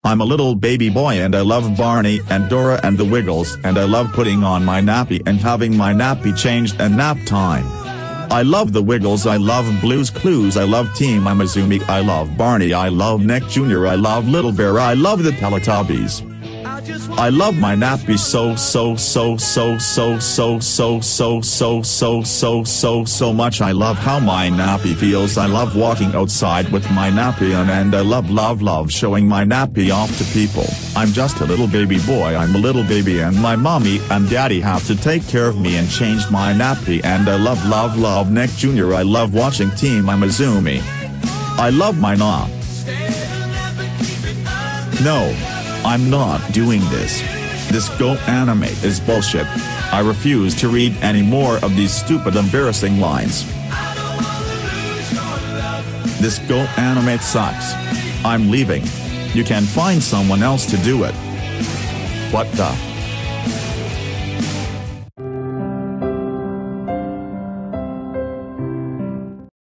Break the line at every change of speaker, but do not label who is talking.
I'm a little baby boy and I love Barney and Dora and the Wiggles, and I love putting on my nappy and having my nappy changed and nap time. I love the Wiggles, I love Blue's Clues, I love Team Amazumi, I love Barney, I love Nick Jr., I love Little Bear, I love the Teletubbies. I love my nappy so much. I love how my nappy feels. I love walking outside with my nappy on, and I love showing my nappy off to people. I'm just a little baby boy, I'm a little baby, and my mommy and daddy have to take care of me and change my nappy, and I love Nick Jr. I love watching Team Amazumi. I love my nappy. No, I'm not doing this. This Go anime is bullshit. I refuse to read any more of these stupid embarrassing lines. This Go anime sucks. I'm leaving. You can find someone else to do it. What the?